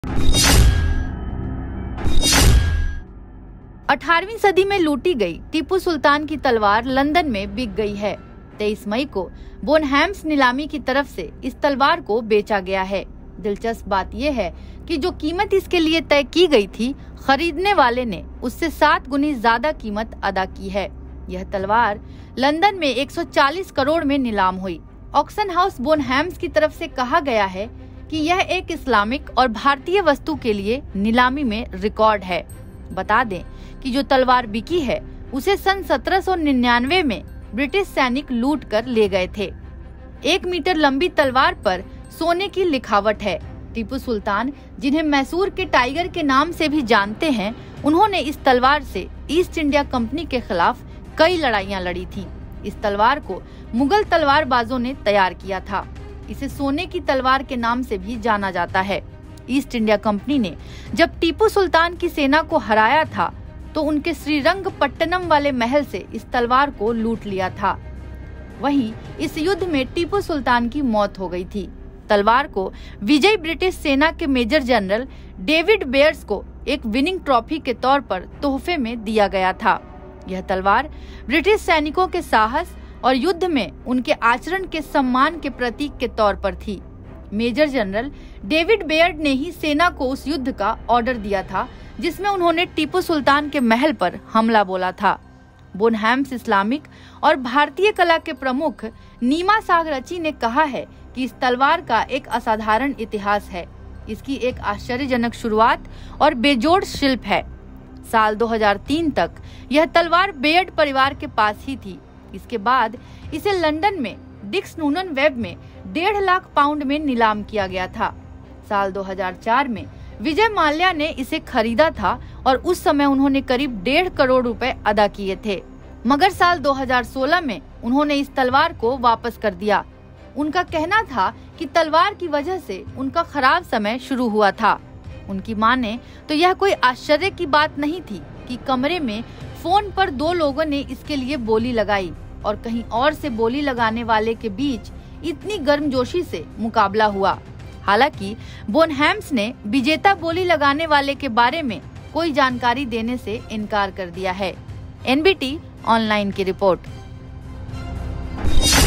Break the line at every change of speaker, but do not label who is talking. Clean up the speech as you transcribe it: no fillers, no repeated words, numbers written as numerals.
18वीं सदी में लूटी गई टीपू सुल्तान की तलवार लंदन में बिक गई है। 23 मई को बोनहैम्स नीलामी की तरफ से इस तलवार को बेचा गया है। दिलचस्प बात यह है कि जो कीमत इसके लिए तय की गई थी, खरीदने वाले ने उससे 7 गुनी ज्यादा कीमत अदा की है। यह तलवार लंदन में 140 करोड़ में नीलाम हुई। ऑक्शन हाउस बोनहैम्स की तरफ से कहा गया है कि यह एक इस्लामिक और भारतीय वस्तु के लिए नीलामी में रिकॉर्ड है। बता दें कि जो तलवार बिकी है उसे सन 1799 में ब्रिटिश सैनिक लूट कर ले गए थे। 1 मीटर लंबी तलवार पर सोने की लिखावट है। टीपू सुल्तान, जिन्हें मैसूर के टाइगर के नाम से भी जानते हैं, उन्होंने इस तलवार से ईस्ट इंडिया कंपनी के खिलाफ कई लड़ाइयां लड़ी थी। इस तलवार को मुगल तलवारबाजों ने तैयार किया था। इसे सोने की तलवार के नाम से भी जाना जाता है। ईस्ट इंडिया कंपनी ने जब टीपू सुल्तान की सेना को हराया था तो उनके श्रीरंगपट्टनम वाले महल से इस तलवार को लूट लिया था। वहीं इस युद्ध में टीपू सुल्तान की मौत हो गई थी। तलवार को विजयी ब्रिटिश सेना के मेजर जनरल डेविड बेयर्स को एक विनिंग ट्रॉफी के तौर पर तोहफे में दिया गया था। यह तलवार ब्रिटिश सैनिकों के साहस और युद्ध में उनके आचरण के सम्मान के प्रतीक के तौर पर थी। मेजर जनरल डेविड बेयर्ड ने ही सेना को उस युद्ध का ऑर्डर दिया था जिसमें उन्होंने टीपू सुल्तान के महल पर हमला बोला था। बोनहैम्स इस्लामिक और भारतीय कला के प्रमुख नीमा सागरची ने कहा है कि इस तलवार का एक असाधारण इतिहास है। इसकी एक आश्चर्यजनक शुरुआत और बेजोड़ शिल्प है। साल 2003 तक यह तलवार बेयर्ड परिवार के पास ही थी। इसके बाद इसे लंदन में डिक्स नूनन वेब में 1.5 लाख पाउंड में नीलाम किया गया था। साल 2004 में विजय माल्या ने इसे खरीदा था और उस समय उन्होंने करीब 1.5 करोड़ रुपए अदा किए थे, मगर साल 2016 में उन्होंने इस तलवार को वापस कर दिया। उनका कहना था कि तलवार की वजह से उनका खराब समय शुरू हुआ था। उनकी माने तो यह कोई आश्चर्य की बात नहीं थी कि कमरे में फोन पर 2 लोगों ने इसके लिए बोली लगाई और कहीं और से बोली लगाने वाले के बीच इतनी गर्मजोशी से मुकाबला हुआ। हालांकि बोनहैम्स ने विजेता बोली लगाने वाले के बारे में कोई जानकारी देने से इनकार कर दिया है। NBT ऑनलाइन की रिपोर्ट।